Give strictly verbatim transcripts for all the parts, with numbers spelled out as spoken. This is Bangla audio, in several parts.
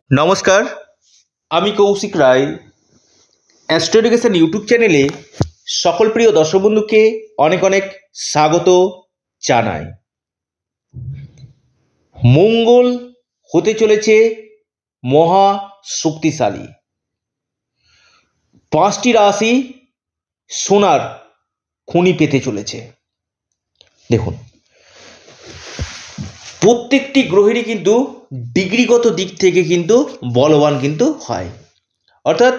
নমস্কার, আমি Kaushik Roy. Astro education YouTube চ্যানেলে সকল প্রিয় দর্শক বন্ধুকে অনেক অনেক স্বাগত জানাই। মঙ্গল হতে চলেছে মহা শক্তিশালী। পাঁচটি রাশি সোনার খনি পেতে চলেছে। দেখুন, প্রত্যেকটি গ্রহেরই কিন্তু ডিগ্রিগত দিক থেকে কিন্তু বলবান কিন্তু হয়। অর্থাৎ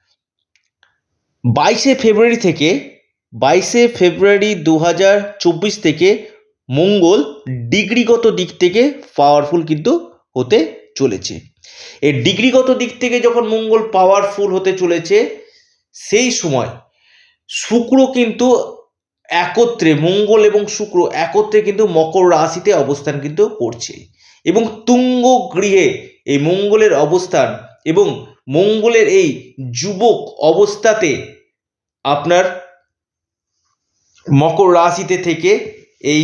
বাইশে ফেব্রুয়ারি থেকে বাইশে ফেব্রুয়ারি দু হাজার চব্বিশ থেকে মঙ্গল ডিগ্রিগত দিক থেকে পাওয়ারফুল কিন্তু হতে চলেছে। এই ডিগ্রিগত দিক থেকে যখন মঙ্গল পাওয়ারফুল হতে চলেছে, সেই সময় শুক্র কিন্তু একত্রে, মঙ্গল এবং শুক্র একত্রে কিন্তু মকর রাশিতে অবস্থান কিন্তু করছে এবং তুঙ্গ গৃহে এই মঙ্গলের অবস্থান এবং মঙ্গলের এই যুবক অবস্থাতে আপনার মকর রাশিতে থেকে এই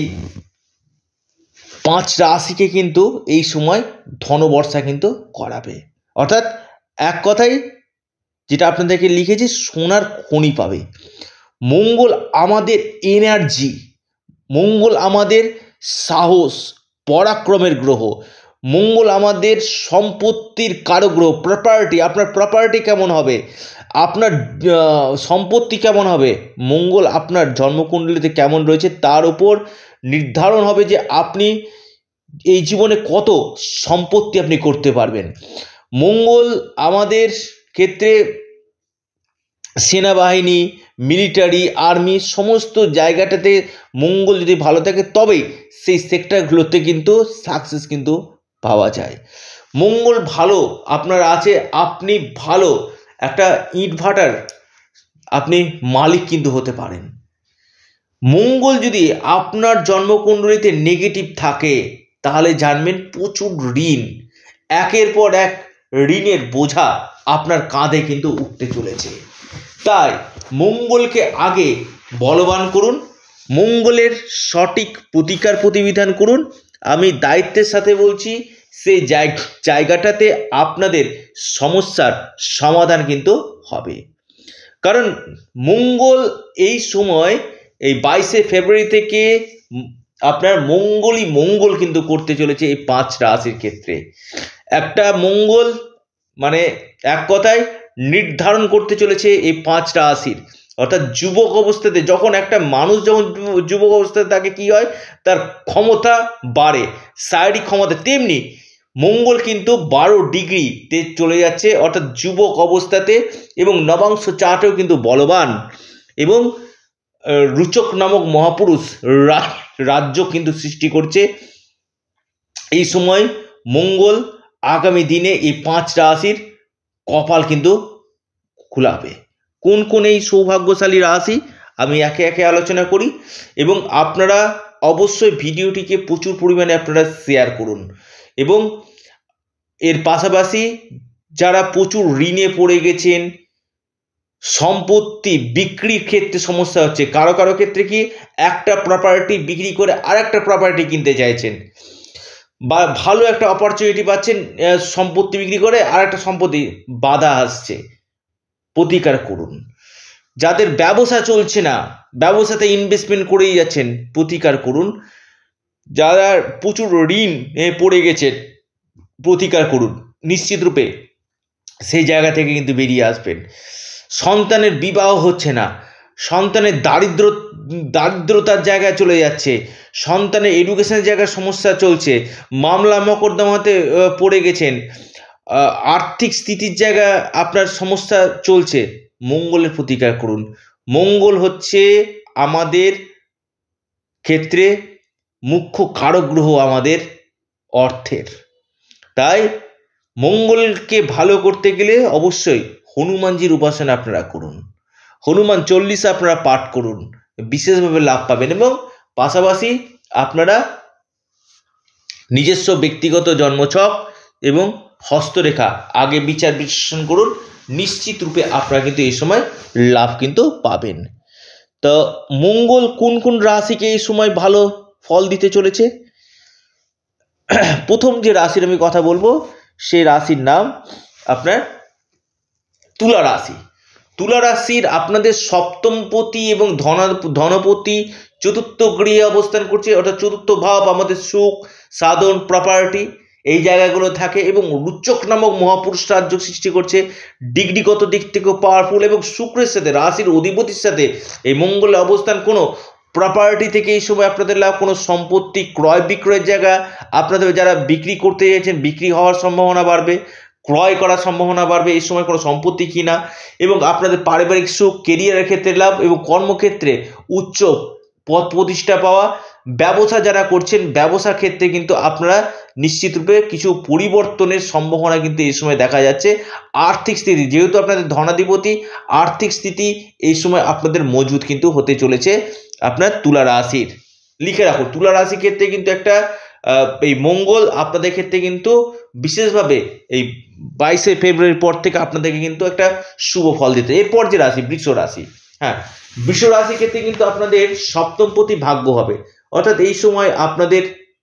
পাঁচ রাশিকে কিন্তু এই সময় ধনবর্ষা কিন্তু করাবে। অর্থাৎ এক কথায় যেটা আপনাদেরকে লিখেছি, সোনার খনি পাবে। মঙ্গল আমাদের এনার্জি, মঙ্গল আমাদের সাহস, পরাক্রমের গ্রহ, মঙ্গল আমাদের সম্পত্তির কারক গ্রহ। প্রপার্টি, আপনার প্রপার্টি কেমন হবে, আপনার সম্পত্তি কেমন হবে, মঙ্গল আপনার জন্মকুণ্ডলিতে কেমন রয়েছে তার উপর নির্ধারণ হবে যে আপনি এই জীবনে কত সম্পত্তি আপনি করতে পারবেন। মঙ্গল আমাদের ক্ষেত্রে সেনাবাহিনী, মিলিটারি, আর্মি সমস্ত জায়গাটাতে মঙ্গল যদি ভালো থাকে তবেই সেই সেক্টরগুলোতে কিন্তু সাকসেস কিন্তু পাওয়া যায়। মঙ্গল ভালো আপনার আছে, আপনি ভালো একটা ইটভাটার আপনি মালিক কিন্তু হতে পারেন। মঙ্গল যদি আপনার জন্মকুণ্ডলিতে নেগেটিভ থাকে তাহলে জানবেন প্রচুর ঋণ, একের পর এক ঋণের বোঝা আপনার কাঁধে কিন্তু উঠতে চলেছে। তাই মঙ্গলকে আগে বলবান করুন, মঙ্গলের সঠিক প্রতিকার প্রতিবিধান করুন। আমি দায়িত্বের সাথে বলছি, সেই জায়গাটাতে আপনাদের সমস্যার সমাধান কিন্তু হবে। কারণ মঙ্গল এই সময় এই বাইশে ফেব্রুয়ারি থেকে আপনার মঙ্গলই মঙ্গল কিন্তু করতে চলেছে এই পাঁচ রাশির ক্ষেত্রে। একটা মঙ্গল মানে এক কথায় নির্ধারণ করতে চলেছে এই পাঁচ রাশির। অর্থাৎ যুবক অবস্থাতে যখন একটা মানুষ যখন যুবক অবস্থাতে তাকে কি হয়, তার ক্ষমতা বাড়ে, শারীরিক ক্ষমতা, তেমনি মঙ্গল কিন্তু বারো ডিগ্রিতে চলে যাচ্ছে অর্থাৎ যুবক অবস্থাতে, এবং নবাংশ চার্টেও কিন্তু বলবান এবং রুচক নামক মহাপুরুষ রাজ্য কিন্তু সৃষ্টি করছে। এই সময় মঙ্গল আগামী দিনে এই পাঁচ রাশির কপাল কিন্তু খুলাবে। কোন কোন এই সৌভাগ্যশালী রাশি আমি একে একে আলোচনা করি, এবং আপনারা অবশ্যই ভিডিওটিকে প্রচুর পরিমাণে আপনারা শেয়ার করুন। এবং এর পাশাপাশি যারা প্রচুর ঋণে পড়ে গেছেন, সম্পত্তি বিক্রির ক্ষেত্রে সমস্যা হচ্ছে, কারো কারো ক্ষেত্রে কি একটা প্রপার্টি বিক্রি করে আর একটা প্রপার্টি কিনতে চাইছেন, বা ভালো একটা অপরচুনিটি পাচ্ছেন সম্পত্তি বিক্রি করে আর একটা সম্পত্তি বাধা আসছে, প্রতিকার করুন। যাদের ব্যবসা চলছে না, ব্যবসাতে ইনভেস্টমেন্ট করেই যাচ্ছেন, প্রতিকার করুন। যারা প্রচুর ঋণ পড়ে গেছে, প্রতিকার করুন। নিশ্চিত রূপে সেই জায়গা থেকে কিন্তু বেরিয়ে আসবেন। সন্তানের বিবাহ হচ্ছে না, সন্তানের দারিদ্র দারিদ্রতার জায়গায় চলে যাচ্ছে, সন্তানের এডুকেশনের জায়গায় সমস্যা চলছে, মামলা মকদ্দমাতে পড়ে গেছেন, আর্থিক স্থিতির জায়গায় আপনার সমস্যা চলছে, মঙ্গলের প্রতিকার করুন। মঙ্গল হচ্ছে আমাদের ক্ষেত্রে মুখ্য কারক গ্রহ আমাদের অর্থের। তাই মঙ্গলকে ভালো করতে গেলে অবশ্যই হনুমানজির উপাসনা আপনারা করুন, হনুমান চল্লিশা আপনারা পাঠ করুন, বিশেষভাবে লাভ পাবেন। এবং পাশাপাশি আপনারা নিজস্ব ব্যক্তিগত জন্মছক এবং হস্তরেখা আগে বিচার বিশ্লেষণ করুন, নিশ্চিত রূপে আপনারা কিন্তু এই সময় লাভ কিন্তু পাবেন। তো মঙ্গল কোন কোন রাশিকে এই সময় ভালো ফল দিতে চলেছে? প্রথম যে রাশির আমি কথা বলবো সেই রাশির নাম আপনার তুলা রাশি। তুলা রাশির আপনাদের সপ্তমপতি এবং ধনা ধনপতি চতুর্থ গৃহে অবস্থান করছে, অর্থাৎ চতুর্থ ভাব আমাদের সুখ সাধন প্রপার্টি এই জায়গাগুলো থাকে, এবং রুচক নামক মহাপুরুষ রাজ্য সৃষ্টি করছে, ডিগ্রিগত দিক থেকেও পাওয়ারফুল, এবং শুক্রের সাথে রাশির অধিপতির সাথে এই মঙ্গলের অবস্থান কোনো প্রপার্টি থেকে এই সময় আপনাদের লাভ, কোনো সম্পত্তি ক্রয় বিক্রয়ের জায়গা আপনাদের যারা বিক্রি করতে চাইছেন বিক্রি হওয়ার সম্ভাবনা বাড়বে, ক্রয় করার সম্ভাবনা বাড়বে এই সময় কোনো সম্পত্তি কিনা, এবং আপনাদের পারিবারিক সুখ, কেরিয়ারের ক্ষেত্রে লাভ, এবং কর্মক্ষেত্রে উচ্চ পদ প্রতিষ্ঠা পাওয়া, ব্যবসা যারা করছেন ব্যবসার ক্ষেত্রে কিন্তু আপনারা নিশ্চিতরূপে কিছু পরিবর্তনের সম্ভাবনা কিন্তু এই সময় দেখা যাচ্ছে। আর্থিক স্থিতি যেহেতু আপনাদের ধনাধিপতি, আর্থিক স্থিতি এই সময় আপনাদের মজবুত কিন্তু হতে চলেছে আপনার তুলা রাশির। লিখে রাখুন তুলা রাশির ক্ষেত্রে কিন্তু একটা এই মঙ্গল আপনাদের ক্ষেত্রে কিন্তু বিশেষভাবে এই বাইশে ফেব্রুয়ারির পর থেকে আপনাদেরকে কিন্তু একটা শুভ ফল দিতে। এরপর যে রাশি বৃষ রাশি, হ্যাঁ বৃষ রাশির ক্ষেত্রে কিন্তু আপনাদের সপ্তমপতি ভাগ্য হবে, অর্থাৎ এই সময় আপনাদের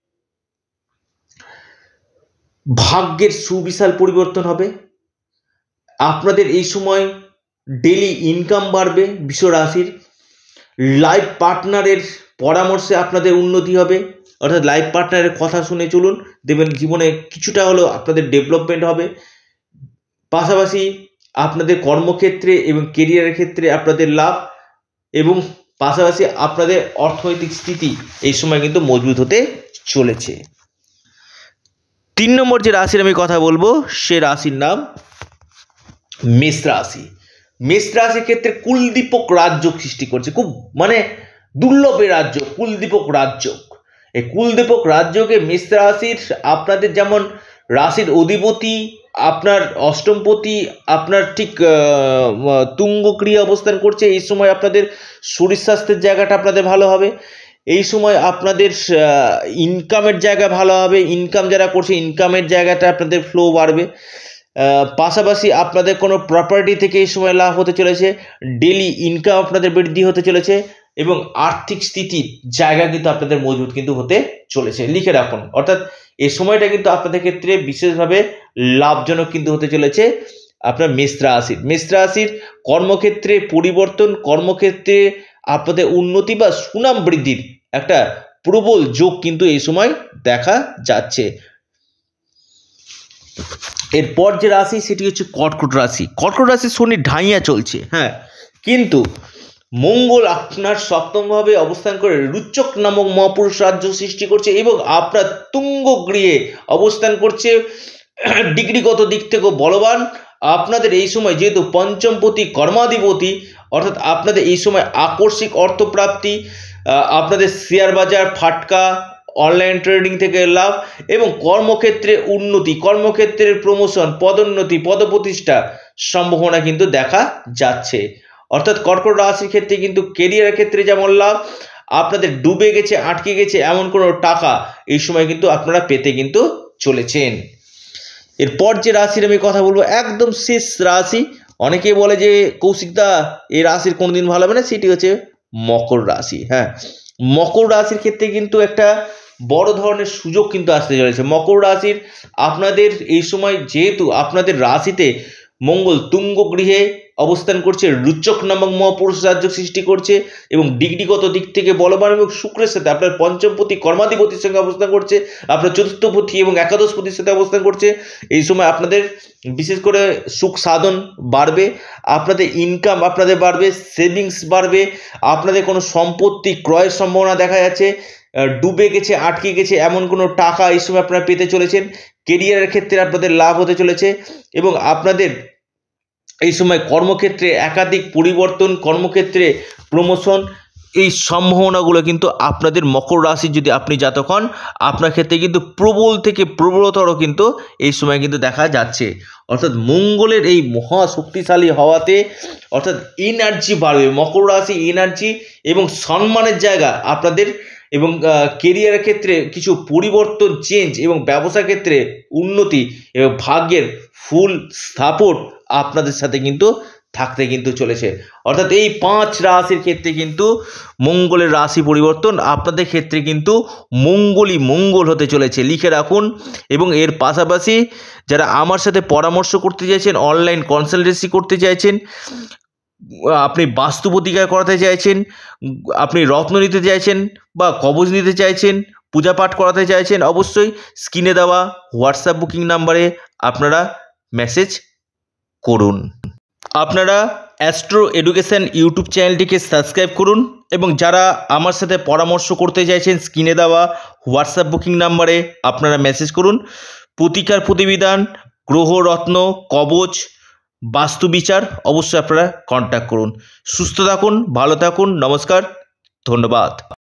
ভাগ্যের সুবিশাল পরিবর্তন হবে। আপনাদের এই সময় ডেলি ইনকাম বাড়বে বৃষ রাশির। লাইফ পার্টনারের পরামর্শে আপনাদের উন্নতি হবে, অর্থাৎ লাইফ পার্টনারের কথা শুনে চলুন, দেখবেন জীবনে কিছুটা হলেও আপনাদের ডেভেলপমেন্ট হবে। পাশাপাশি আপনাদের কর্মক্ষেত্রে এবং কেরিয়ারের ক্ষেত্রে আপনাদের লাভ, এবং পাশাপাশি আপনাদের অর্থনৈতিক স্থিতি এই সময় কিন্তু মজবুত হতে চলেছে। তিন নম্বর যে রাশির আমি কথা বলবো সে রাশির নাম মেষ রাশি। মেষ রাশির ক্ষেত্রে কুলদীপক রাজ্য সৃষ্টি করছে, খুব মানে দুর্লভ রাজ্য কুলদীপক রাজ্য। এই কুলদীপক রাজ্যকে মেষ রাশির আপনাদের যেমন রাশির অধিপতি আপনার অষ্টমপতি আপনার ঠিক তুঙ্গ ক্রিয়া অবস্থান করছে, এই সময় আপনাদের শরীর স্বাস্থ্যের জায়গাটা আপনাদের ভালো হবে, এই সময় আপনাদের ইনকামের জায়গা ভালো হবে, ইনকাম যারা করছে ইনকামের জায়গাটা আপনাদের ফ্লো বাড়বে। পাশাপাশি আপনাদের কোনো প্রপার্টি থেকে এই সময় লাভ হতে চলেছে, ডেলি ইনকাম আপনাদের বৃদ্ধি হতে চলেছে, এবং আর্থিক স্থিতির জায়গা কিন্তু আপনাদের মজবুত কিন্তু হতে চলেছে। লিখে রাখুন, অর্থাৎ এই সময়টা কিন্তু আপনাদের ক্ষেত্রে বিশেষভাবে লাভজনক কিন্তু হতে চলেছে আপনার মেষ রাশির। মেষ রাশির কর্মক্ষেত্রে পরিবর্তন, কর্মক্ষেত্রে আপনাদের উন্নতি বা সুনাম বৃদ্ধির একটা প্রবল যোগ কিন্তু এই সময় দেখা যাচ্ছে। এরপর যে রাশি সেটি হচ্ছে কর্কট রাশি। কর্কট রাশি শনি ঢাইয়া চলছে, হ্যাঁ, কিন্তু মঙ্গল আপনার সপ্তমভাবে অবস্থান করে রুচক নামক মহাপুরুষ রাজ্য সৃষ্টি করছে, এবং আপনার তুঙ্গ গৃহে অবস্থান করছে, ডিগ্রিগত দিক থেকেও বলবান। আপনাদের এই সময় যেহেতু পঞ্চমপতি কর্মাধিপতি, অর্থাৎ আপনাদের এই সময় আকস্মিক অর্থপ্রাপ্তি, আপনাদের শেয়ার বাজার ফাটকা, অনলাইন ট্রেডিং থেকে লাভ, এবং কর্মক্ষেত্রে উন্নতি, কর্মক্ষেত্রের প্রমোশন, পদোন্নতি, পদপ্রতিষ্ঠা সম্ভাবনা কিন্তু দেখা যাচ্ছে। অর্থাৎ কর্কট রাশির ক্ষেত্রে কিন্তু কেরিয়ারের ক্ষেত্রে যেমন লাভ, আপনাদের ডুবে গেছে আটকে গেছে এমন কোনো টাকা এই সময় কিন্তু আপনারা পেতে কিন্তু চলেছেন। এরপর যে রাশির আমি কথা বলবো একদম শেষ রাশি, অনেকে বলে যে কৌশিকদা এই রাশির কোনোদিন ভালো হবে না, সেটি হচ্ছে মকর রাশি। হ্যাঁ, মকর রাশির ক্ষেত্রে কিন্তু একটা বড় ধরনের সুযোগ কিন্তু আসতে চলেছে। মকর রাশির আপনাদের এই সময় যেহেতু আপনাদের রাশিতে মঙ্গল তুঙ্গ গৃহে অবস্থান করছে, রুচক নামক মহাপুরুষ রাজ্য সৃষ্টি করছে, এবং ডিগ্রিগত দিক থেকে বলবান, এবং শুক্রের সাথে আপনার পঞ্চমপতি কর্মাধিপতির সঙ্গে অবস্থান করছে, আপনার চতুর্থপতি এবং একাদশপতির সাথে অবস্থান করছে। এই সময় আপনাদের বিশেষ করে সুখ সাধন বাড়বে, আপনাদের ইনকাম আপনাদের বাড়বে, সেভিংস বাড়বে, আপনাদের কোনো সম্পত্তি ক্রয়ের সম্ভাবনা দেখা যাচ্ছে, ডুবে গেছে আটকে গেছে এমন কোনো টাকা এই সময় আপনারা পেতে চলেছেন। কেরিয়ারের ক্ষেত্রে আপনাদের লাভ হতে চলেছে, এবং আপনাদের এই সময় কর্মক্ষেত্রে একাধিক পরিবর্তন, কর্মক্ষেত্রে প্রমোশন, এই সম্ভাবনাগুলো কিন্তু আপনাদের মকর রাশি যদি আপনি জাতক হন আপনার ক্ষেত্রে কিন্তু প্রবল থেকে প্রবলতর কিন্তু এই সময় কিন্তু দেখা যাচ্ছে। অর্থাৎ মঙ্গলের এই মহা শক্তিশালী হওয়াতে অর্থাৎ এনার্জি বাড়বে, মকর রাশি এনার্জি এবং সম্মানের জায়গা আপনাদের, এবং কেরিয়ারের ক্ষেত্রে কিছু পরিবর্তন, চেঞ্জ, এবং ব্যবসা ক্ষেত্রে উন্নতি এবং ভাগ্যের ফুল সাপোর্ট আপনাদের সাথে কিন্তু থাকতে কিন্তু চলেছে। অর্থাৎ এই পাঁচ রাশির ক্ষেত্রে কিন্তু মঙ্গলের রাশি পরিবর্তন আপনাদের ক্ষেত্রে কিন্তু মঙ্গলই মঙ্গল হতে চলেছে, লিখে রাখুন। এবং এর পাশাপাশি যারা আমার সাথে পরামর্শ করতে চাইছেন, অনলাইন কনসালটেন্সি করতে চাইছেন, আপনি বাস্তু প্রতিকার করাতে চাইছেন, আপনি রত্ন নিতে চাইছেন বা কবজ নিতে চাইছেন, পূজা পাঠ করাতে চাইছেন, অবশ্যই স্ক্রিনে দেওয়া হোয়াটসঅ্যাপ বুকিং নাম্বারে আপনারা মেসেজ করুন। আপনারা অ্যাস্ট্রো এডুকেশন ইউটিউব চ্যানেলটিকে সাবস্ক্রাইব করুন এবং যারা আমার সাথে পরামর্শ করতে চাইছেন স্ক্রিনে দেওয়া হোয়াটসঅ্যাপ বুকিং নাম্বারে আপনারা মেসেজ করুন। প্রতিকার প্রতিবিধান, গ্রহরত্ন, কবচ, বাস্তু বিচার অবশ্যই আপনারা কন্ট্যাক্ট করুন। সুস্থ থাকুন, ভালো থাকুন, নমস্কার, ধন্যবাদ।